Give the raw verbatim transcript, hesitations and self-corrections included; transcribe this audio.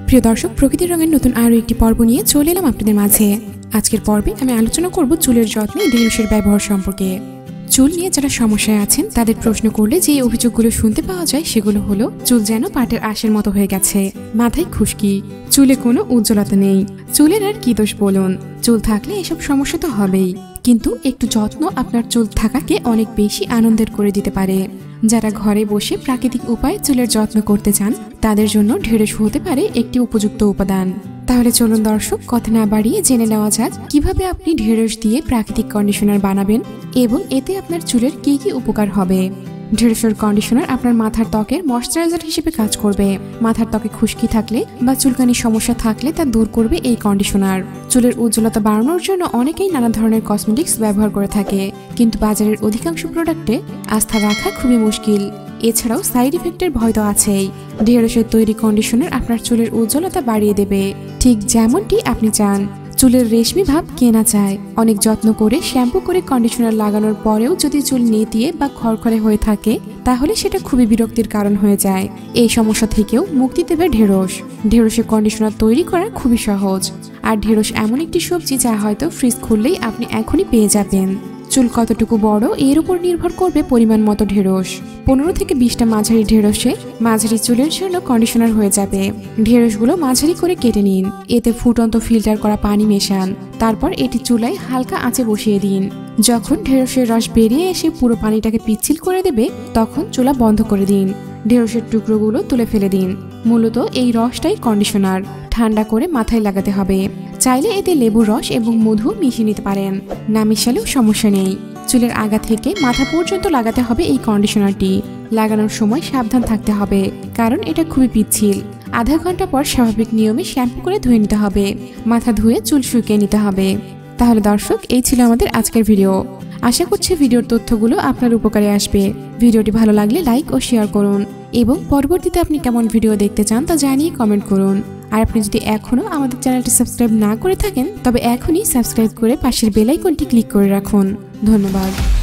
প্রিয় দর্শক, প্রকৃতির রঙের নতুন আরও একটি পর্ব নিয়ে চলে এলাম আপনাদের মাঝে। আজকের পর্বে আমি আলোচনা করব চুলের যত্নে ঢেঁড়সের ব্যবহার সম্পর্কে। চুল নিয়ে যারা সমস্যায় আছেন তাদের প্রশ্ন করলে যে অভিযোগগুলো শুনতে পাওয়া যায় সেগুলো হলো, চুল যেন পাটের আঁশের মতো হয়ে গেছে, মাথায় খুশকি, চুলে কোনো উজ্জ্বলতা নেই। চুলের আর কি দোষ বলুন, চুল থাকলে এসব সমস্যা তো হবেই, কিন্তু একটু যত্ন আপনার চুল থাকাকে অনেক বেশি আনন্দের করে দিতে পারে। যারা ঘরে বসে প্রাকৃতিক উপায়ে চুলের যত্ন করতে চান তাদের জন্য ঢেঁড়স হতে পারে একটি উপযুক্ত উপাদান। তাহলে চলুন দর্শক, কথা না বাড়িয়ে জেনে নেওয়া যাক কিভাবে আপনি ঢেঁড়স দিয়ে প্রাকৃতিক কন্ডিশনার বানাবেন এবং এতে আপনার চুলের কি কি উপকার হবে। ঢেঁড়সের কন্ডিশনার আপনার মাথার ত্বকের ময়শ্চারাইজার হিসেবে কাজ করবে। মাথার ত্বকে খুশকি থাকলে বা চুলকানির সমস্যা থাকলে তা দূর করবে এই কন্ডিশনার। চুলের উজ্জ্বলতা বাড়ানোর জন্য অনেকেই নানা ধরনের কসমেটিক্স ব্যবহার করে থাকে, কিন্তু বাজারের অধিকাংশ প্রোডাক্টে আস্থা রাখা খুবই মুশকিল। এছাড়াও সাইড ইফেক্টের ভয় তো আছেই। ঢেঁড়সের তৈরি কন্ডিশনার আপনার চুলের উজ্জ্বলতা বাড়িয়ে দেবে, ঠিক যেমনটি আপনি চান। চুলের রেশমি ভাব কে না চায়। অনেক যত্ন করে শ্যাম্পু করে কন্ডিশনার লাগানোর পরেও যদি চুল নেতিয়ে বা খড়খড়ে হয়ে থাকে তাহলে সেটা খুবই বিরক্তির কারণ হয়ে যায়। এই সমস্যা থেকেও মুক্তি দেবে ঢেঁড়স। ঢেঁড়সের কন্ডিশনার তৈরি করা খুবই সহজ, আর ঢেঁড়স এমন একটি সবজি যা হয়তো ফ্রিজ খুললেই আপনি এখনই পেয়ে যাবেন। চুল কতটুকু বড় এর উপর নির্ভর করবে পরিমাণ মতো ঢেঁড়স। পনেরো থেকে বিশটা মাঝারি ঢেঁড়সে মাঝারি চুলের জন্য কন্ডিশনার হয়ে যাবে। ঢেঁড়সগুলো মাঝারি করে কেটে নিন, এতে ফুটন্ত ফিল্টার করা পানি মেশান, তারপর এটি চুলায় হালকা আঁচে বসিয়ে দিন। যখন ঢেঁড়সের রস বেরিয়ে এসে পুরো পানিটাকে পিচ্ছিল করে দেবে তখন চুলা বন্ধ করে দিন। ঢেঁড়সের টুকরোগুলো তুলে ফেলে দিন। মূলত এই রসটাই কন্ডিশনার। ঠান্ডা করে মাথায় লাগাতে হবে। চাইলে এতে লেবুর রস এবং মধু মিশিয়ে নিতে পারেন, না মিশালেও সমস্যা নেই। চুলের আগা থেকে মাথা পর্যন্ত লাগাতে হবে এই কন্ডিশনারটি। লাগানোর সময় সাবধান থাকতে হবে, কারণ এটা খুবই পিচ্ছিল। আধা ঘন্টা পর স্বাভাবিক নিয়মে শ্যাম্পু করে ধুয়ে নিতে হবে। মাথা ধুয়ে চুল শুকিয়ে নিতে হবে। তাহলে দর্শক, এই ছিল আমাদের আজকের ভিডিও। আশা করছি ভিডিওর তথ্যগুলো আপনার উপকারে আসবে। ভিডিওটি ভালো লাগলে লাইক ও শেয়ার করুন এবং পরবর্তীতে আপনি কেমন ভিডিও দেখতে চান তা জানিয়ে কমেন্ট করুন। আর আপনি যদি এখনও আমাদের চ্যানেলটি সাবস্ক্রাইব না করে থাকেন তবে এখনই সাবস্ক্রাইব করে পাশের বেল আইকনটি ক্লিক করে রাখুন। ধন্যবাদ।